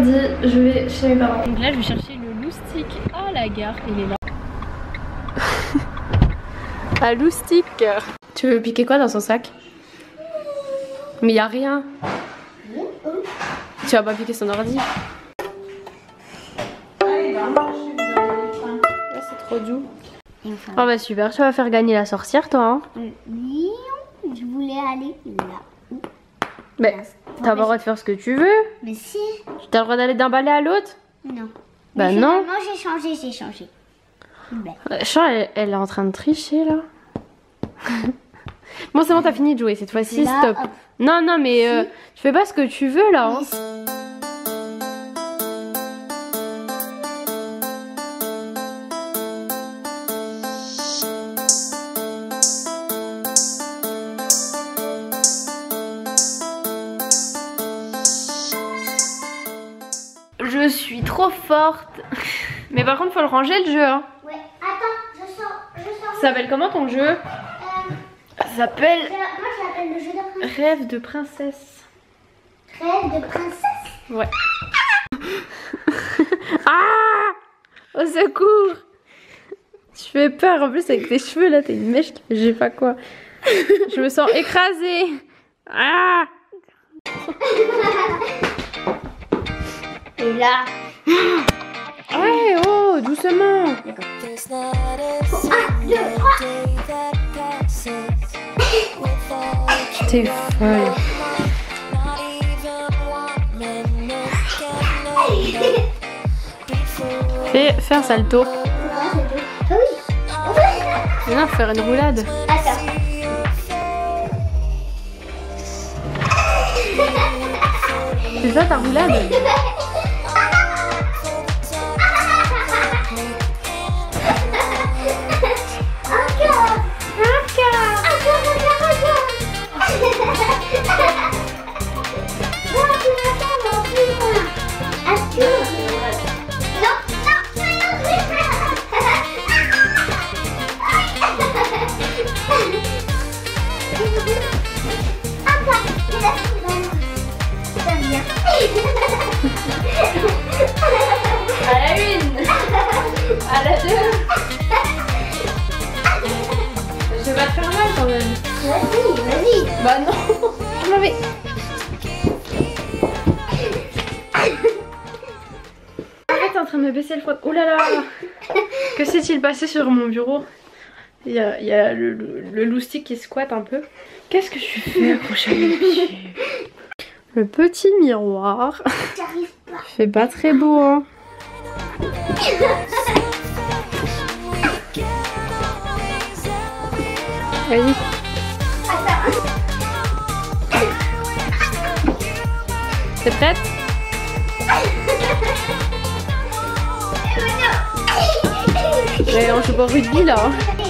mercredi, je vais chez mes parents. Donc là je vais chercher le loustic à la gare, il est là. À loustic. Tu veux piquer quoi dans son sac? Mais y a rien. Tu vas pas piquer son ordi. Là c'est trop doux. Oh bah super, tu vas faire gagner la sorcière toi hein. Oui, je voulais aller là. Mais t'as pas le droit de faire ce que tu veux. Mais si. T'as le droit d'aller d'un balai à l'autre? Non. Bah Mais non. finalement, j'ai changé. Ben. Elle est en train de tricher là. Bon c'est bon, t'as fini de jouer cette fois-ci, Là, stop. hop. Non mais tu fais pas ce que tu veux là hein. Je suis trop forte. Mais par contre faut le ranger le jeu hein. Ouais, attends, je sors. Ça s'appelle comment ton jeu? Ça s'appelle Moi je l'appelle le jeu de princesse. Rêve de princesse. Rêve de princesse. Ouais. Ah! Au secours! Tu fais peur en plus avec tes cheveux là, t'as une mèche qui fait je sais pas quoi. Je me sens écrasée. Ah! Et là. Ouais, oh, doucement. T'es folle. Fais un salto. Ah oui. Non, faire une roulade. Attends. C'est ça ta roulade? À la une, à la deux. Je vais te faire mal quand même. Vas-y. Bah non. Je m'avais. Arrête, t'es en train de me baisser le front. Oh là là. Que s'est-il passé sur mon bureau? Il y a le loustic qui squatte un peu. Qu'est-ce que tu fais, accroché à mes pieds? Le petit miroir. J'arrive pas. C'est pas très beau hein. Vas-y. T'es prête? Mais on joue pas au rugby là.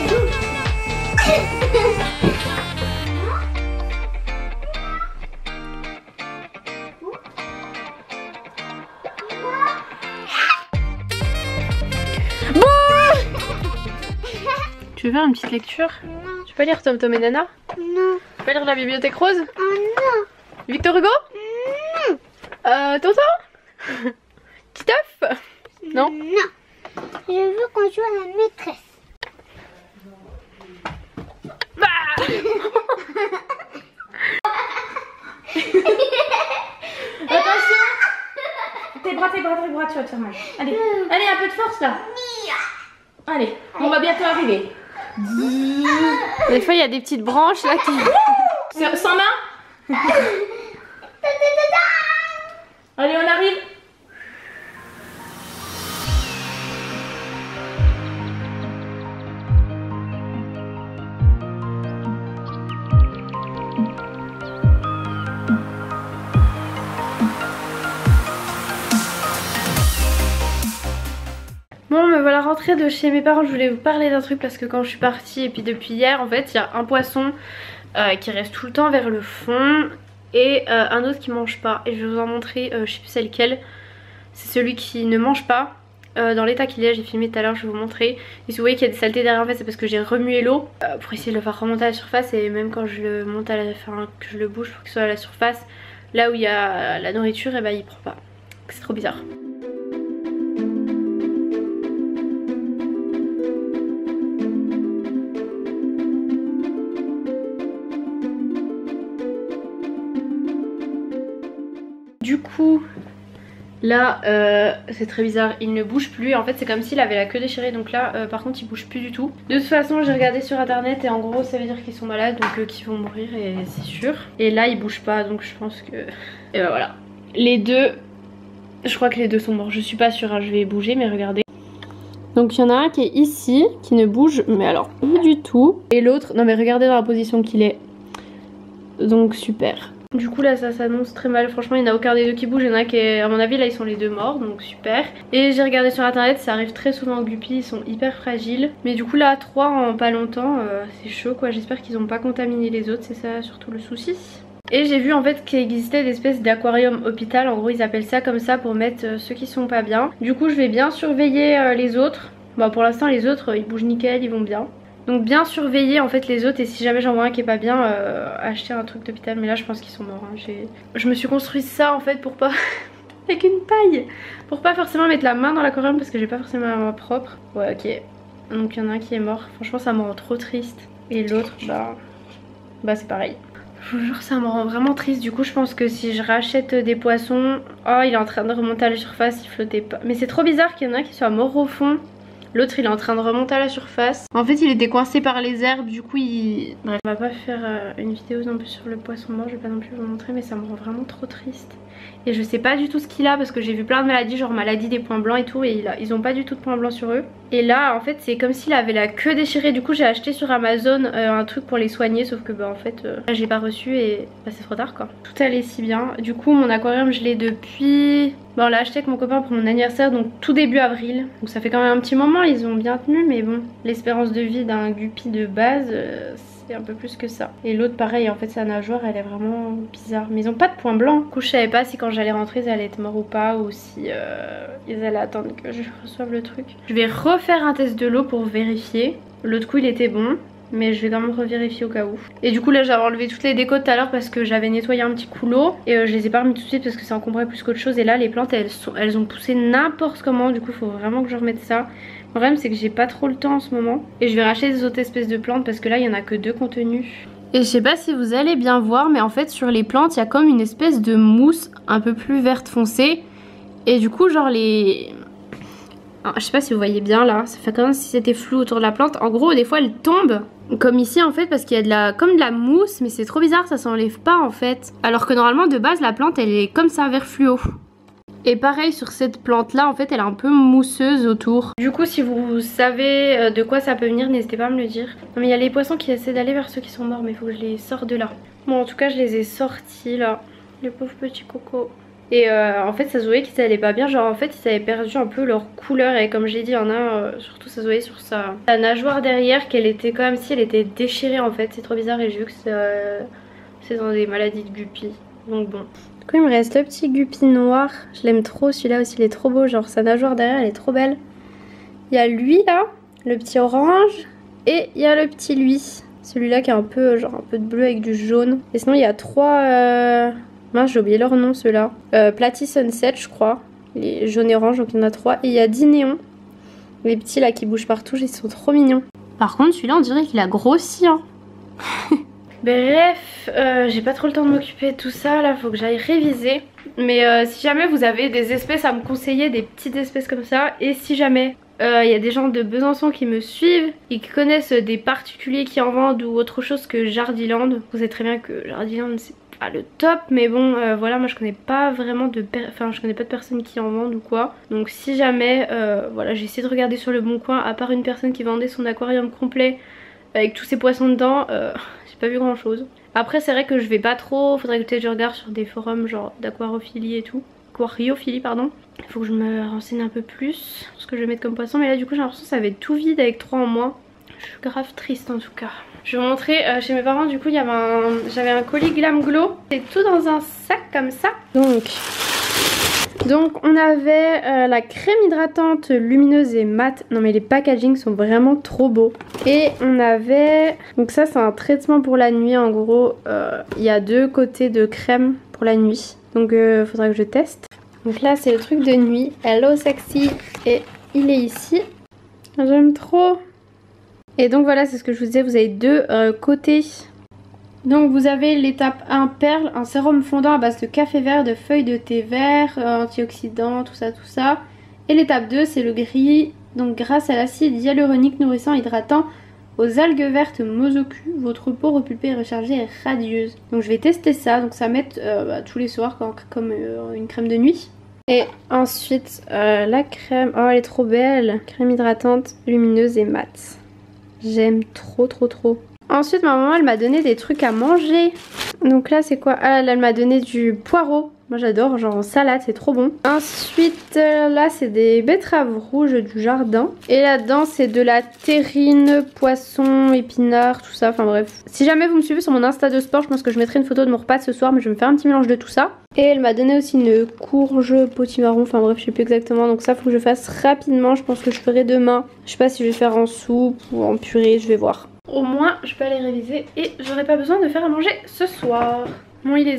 Bon. Tu veux faire une petite lecture? Non. Tu peux lire Tom Tom et Nana? Non. Tu peux lire La Bibliothèque Rose? Oh non. Victor Hugo? Non. Tonton? Titeuf? Non? Non. Je veux qu'on joue à la maîtresse. Bah. Attention! Tes bras, tu vas te faire mal. Allez, allez, un peu de force là. Allez, on va bientôt arriver. Des fois, il y a des petites branches là qui... Sans main? Allez, on arrive. Bon, me voilà rentrée de chez mes parents. Je voulais vous parler d'un truc parce que quand je suis partie et puis depuis hier en fait il y a un poisson qui reste tout le temps vers le fond et un autre qui mange pas, et je vais vous en montrer, je sais plus c'est lequel. C'est celui qui ne mange pas, dans l'état qu'il est. J'ai filmé tout à l'heure, je vais vous montrer. Et si vous voyez qu'il y a des saletés derrière en fait c'est parce que j'ai remué l'eau pour essayer de le faire remonter à la surface, et même quand je le monte à la fin, que je le bouge pour qu'il soit à la surface là où il y a la nourriture, et bah il prend pas. C'est trop bizarre. Du coup, là, c'est très bizarre, il ne bouge plus. En fait, c'est comme s'il avait la queue déchirée. Donc là, par contre, il bouge plus du tout. De toute façon, j'ai regardé sur internet et en gros, ça veut dire qu'ils sont malades, donc qu'ils vont mourir, et c'est sûr. Et là, il bouge pas, donc je pense que... Et ben voilà. Les deux, je crois que les deux sont morts. Je suis pas sûre, hein, je vais bouger, mais regardez. Donc il y en a un qui est ici, qui ne bouge, mais alors pas du tout. Et l'autre, non mais regardez dans la position qu'il est. Donc super. Du coup là ça s'annonce très mal, franchement il n'y en a aucun des deux qui bouge, il y en a un qui est, à mon avis là ils sont les deux morts, donc super. Et j'ai regardé sur internet, ça arrive très souvent aux guppies, ils sont hyper fragiles. Mais du coup là 3 en pas longtemps, c'est chaud quoi, j'espère qu'ils n'ont pas contaminé les autres, c'est ça surtout le souci. Et j'ai vu en fait qu'il existait des espèces d'aquarium hôpital, en gros ils appellent ça comme ça pour mettre ceux qui sont pas bien. Du coup je vais bien surveiller les autres, bon pour l'instant les autres ils bougent nickel, ils vont bien. Donc bien surveiller en fait les autres, et si jamais j'en vois un qui est pas bien, acheter un truc d'hôpital. Mais là je pense qu'ils sont morts, hein. Je me suis construit ça en fait pour pas... avec une paille, pour pas forcément mettre la main dans l'aquarium parce que j'ai pas forcément la main propre. Ouais ok, donc il y en a un qui est mort, franchement ça me rend trop triste. Et l'autre bah c'est pareil. Je vous jure ça me rend vraiment triste. Du coup je pense que si je rachète des poissons... Oh il est en train de remonter à la surface, il flottait pas. Mais c'est trop bizarre qu'il y en a un qui soit mort au fond. L'autre il est en train de remonter à la surface. En fait il était coincé par les herbes, du coup il... Bref, on va pas faire une vidéo non plus sur le poisson mort, je vais pas non plus vous montrer, mais ça me rend vraiment trop triste. Et je sais pas du tout ce qu'il a parce que j'ai vu plein de maladies, genre maladie des points blancs et tout, et ils ont pas du tout de points blancs sur eux. Et là en fait c'est comme s'il avait la queue déchirée, du coup j'ai acheté sur Amazon un truc pour les soigner, sauf que bah en fait j'ai pas reçu et bah, c'est trop tard quoi. Tout allait si bien. Du coup mon aquarium je l'ai depuis... Bon on l'a acheté avec mon copain pour mon anniversaire, donc tout début avril. Donc ça fait quand même un petit moment, ils ont bien tenu, mais bon, l'espérance de vie d'un guppy de base... c'est un peu plus que ça. Et l'autre pareil, en fait sa nageoire elle est vraiment bizarre, mais ils ont pas de points blancs. Du coup je savais pas si quand j'allais rentrer ils allaient être morts ou pas, ou si ils allaient attendre que je reçoive le truc. Je vais refaire un test de l'eau pour vérifier. L'autre coup il était bon, mais je vais quand même revérifier au cas où. Et du coup là j'avais enlevé toutes les décos tout à l'heure parce que j'avais nettoyé un petit coup l'eau, et je les ai pas remis tout de suite parce que ça encombrait plus qu'autre chose. Et là les plantes elles ont poussé n'importe comment, du coup faut vraiment que je remette ça. Le problème c'est que j'ai pas trop le temps en ce moment, et je vais racheter des autres espèces de plantes parce que là il y en a que 2 contenus. Et je sais pas si vous allez bien voir, mais en fait sur les plantes il y a comme une espèce de mousse un peu plus verte foncée. Et du coup genre les... Alors, je sais pas si vous voyez bien là, ça fait comme si c'était flou autour de la plante. En gros des fois elle tombe comme ici en fait parce qu'il y a de la... comme de la mousse, mais c'est trop bizarre, ça s'enlève pas en fait. Alors que normalement de base la plante elle est comme ça vert fluo. Et pareil sur cette plante là en fait elle est un peu mousseuse autour. Du coup si vous savez de quoi ça peut venir, n'hésitez pas à me le dire. Non mais il y a les poissons qui essaient d'aller vers ceux qui sont morts, mais il faut que je les sorte de là. Bon en tout cas je les ai sortis là, les pauvres petits cocos. Et en fait ça se voyait qu'ils allaient pas bien, genre en fait ils avaient perdu un peu leur couleur. Et comme j'ai dit il y en a surtout ça se voyait sur sa nageoire derrière qu'elle était comme si elle était déchirée en fait. C'est trop bizarre, et j'ai vu que c'est dans des maladies de guppies, donc bon. Du coup il me reste le petit guppy noir, je l'aime trop, celui-là aussi il est trop beau, genre sa nageoire derrière elle est trop belle. Il y a lui là, le petit orange, et il y a le petit lui, celui-là qui est un peu genre un peu de bleu avec du jaune. Et sinon il y a 3... mince j'ai oublié leur nom ceux-là. Platy Sunset je crois, les jaune et orange, donc il y en a 3. Et il y a 10 néons, les petits là qui bougent partout, ils sont trop mignons. Par contre celui-là on dirait qu'il a grossi hein. Bref, j'ai pas trop le temps de m'occuper de tout ça, là faut que j'aille réviser. Mais si jamais vous avez des espèces à me conseiller, des petites espèces comme ça, et si jamais il y a des gens de Besançon qui me suivent et qui connaissent des particuliers qui en vendent ou autre chose que Jardiland, vous savez très bien que Jardiland c'est pas le top, mais bon voilà, moi je connais pas vraiment de je connais pas de personnes qui en vendent ou quoi. Donc si jamais voilà, j'ai essayé de regarder sur le bon coin, à part une personne qui vendait son aquarium complet avec tous ces poissons dedans, j'ai pas vu grand chose. Après c'est vrai que je vais pas trop, faudrait que peut-être je regarde sur des forums genre d'aquariophilie et tout. Aquariophilie pardon. Il faut que je me renseigne un peu plus sur ce que je vais mettre comme poisson. Mais là du coup j'ai l'impression que ça va être tout vide avec 3 en moins. Je suis grave triste en tout cas. Je vais vous montrer chez mes parents, du coup j'avais un colis Glam Glow. C'est tout dans un sac comme ça. Donc on avait la crème hydratante lumineuse et mate. Non mais les packagings sont vraiment trop beaux. Et on avait... donc ça c'est un traitement pour la nuit en gros. Il y a 2 côtés de crème pour la nuit. Donc faudra que je teste. Donc là c'est le truc de nuit, Hello Sexy, et il est ici. J'aime trop. Et donc voilà, c'est ce que je vous disais, vous avez deux côtés. Donc vous avez l'étape 1 perle, un sérum fondant à base de café vert, de feuilles de thé vert, antioxydants, tout ça. Et l'étape 2 c'est le gris, donc grâce à l'acide hyaluronique nourrissant hydratant aux algues vertes Mozoku, votre peau repulpée, rechargée et radieuse. Donc je vais tester ça, donc ça mettre tous les soirs comme une crème de nuit. Et ensuite la crème, oh elle est trop belle, crème hydratante, lumineuse et mate. J'aime trop. Ensuite ma maman elle m'a donné des trucs à manger. Donc là c'est quoi? Ah là elle m'a donné du poireau. Moi j'adore, genre en salade, c'est trop bon. Ensuite là c'est des betteraves rouges du jardin. Et là-dedans c'est de la terrine, poisson, épinards, tout ça, enfin bref. Si jamais vous me suivez sur mon Insta de sport, je pense que je mettrai une photo de mon repas de ce soir, mais je vais me faire un petit mélange de tout ça. Et elle m'a donné aussi une courge potimarron, enfin bref je sais plus exactement. Donc ça faut que je fasse rapidement, je pense que je ferai demain. Je sais pas si je vais faire en soupe ou en purée, je vais voir. Au moins je peux aller réviser et j'aurai pas besoin de faire à manger ce soir. Bon il est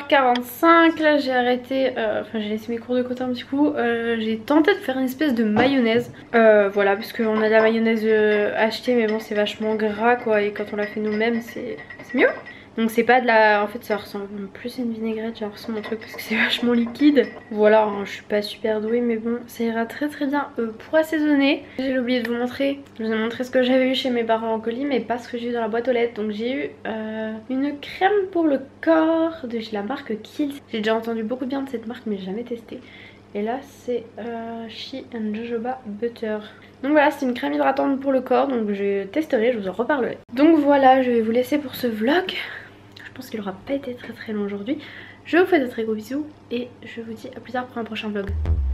19h45, là j'ai arrêté, enfin j'ai laissé mes cours de côté un petit coup, j'ai tenté de faire une espèce de mayonnaise, voilà parce qu'on a de la mayonnaise achetée mais bon c'est vachement gras quoi et quand on la fait nous-mêmes c'est mieux. Donc c'est pas de la... En fait ça ressemble plus à une vinaigrette, j'ai l'impression mon truc parce que c'est vachement liquide. Voilà, hein, je suis pas super douée mais bon ça ira très bien pour assaisonner. J'ai oublié de vous montrer, je vous ai montré ce que j'avais eu chez mes parents en colis mais pas ce que j'ai eu dans la boîte aux lettres. Donc j'ai eu une crème pour le corps de la marque Kiehl's. J'ai déjà entendu beaucoup de bien de cette marque mais jamais testé. Et là c'est She and Jojoba Butter. Donc voilà, c'est une crème hydratante pour le corps, donc je testerai, je vous en reparlerai. Donc voilà, je vais vous laisser pour ce vlog. Je pense qu'il n'aura pas été très long aujourd'hui. Je vous fais de très gros bisous et je vous dis à plus tard pour un prochain vlog.